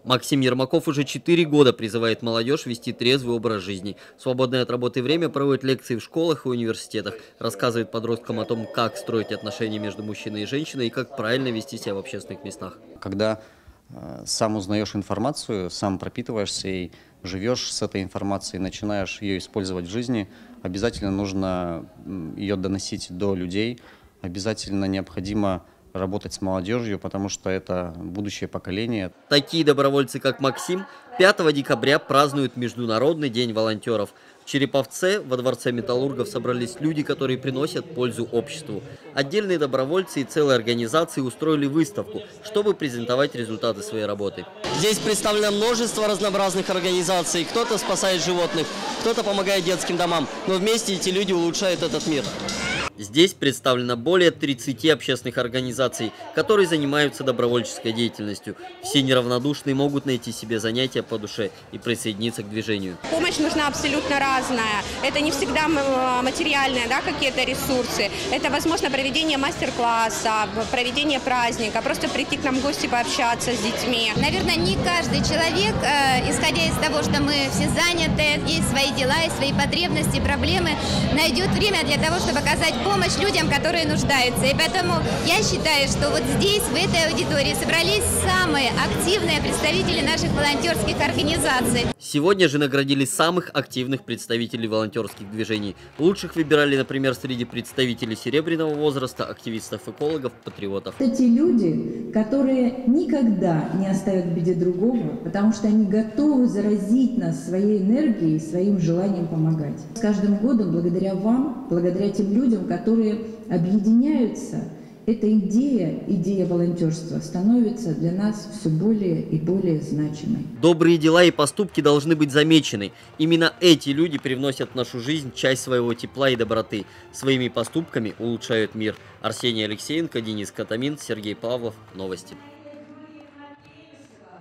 Максим Ермаков уже 4 года призывает молодежь вести трезвый образ жизни. В свободное от работы время проводит лекции в школах и университетах. Рассказывает подросткам о том, как строить отношения между мужчиной и женщиной и как правильно вести себя в общественных местах. Когда сам узнаешь информацию, сам пропитываешься и живешь с этой информацией, начинаешь ее использовать в жизни, обязательно нужно ее доносить до людей, обязательно необходимо работать с молодежью, потому что это будущее поколение. Такие добровольцы, как Максим, 5 декабря празднуют Международный день волонтеров. В Череповце во дворце металлургов собрались люди, которые приносят пользу обществу. Отдельные добровольцы и целые организации устроили выставку, чтобы презентовать результаты своей работы. Здесь представлено множество разнообразных организаций. Кто-то спасает животных, кто-то помогает детским домам. Но вместе эти люди улучшают этот мир. Здесь представлено более 30 общественных организаций, которые занимаются добровольческой деятельностью. Все неравнодушные могут найти себе занятия по душе и присоединиться к движению. Помощь нужна абсолютно разная. Это не всегда материальные, какие-то ресурсы. Это, возможно, проведение мастер-класса, проведение праздника, просто прийти к нам в гости, пообщаться с детьми. Наверное, не каждый человек, исходя из того, что мы все заняты, есть свои дела, есть свои потребности, проблемы, найдет время для того, чтобы оказать помощь людям, которые нуждаются. И поэтому я считаю, что вот здесь, в этой аудитории, собрались самые активные представители наших волонтерских организаций. Сегодня же наградили самых активных представителей волонтерских движений. Лучших выбирали, например, среди представителей серебряного возраста, активистов, экологов, патриотов. Это те люди, которые никогда не оставят в беде другого, потому что они готовы заразить нас своей энергией, своим желанием помогать. С каждым годом, благодаря вам, благодаря тем людям, которые объединяются, эта идея волонтерства становится для нас все более и более значимой. Добрые дела и поступки должны быть замечены. Именно эти люди привносят в нашу жизнь часть своего тепла и доброты. Своими поступками улучшают мир. Арсений Алексеенко, Денис Катамин, Сергей Павлов. Новости.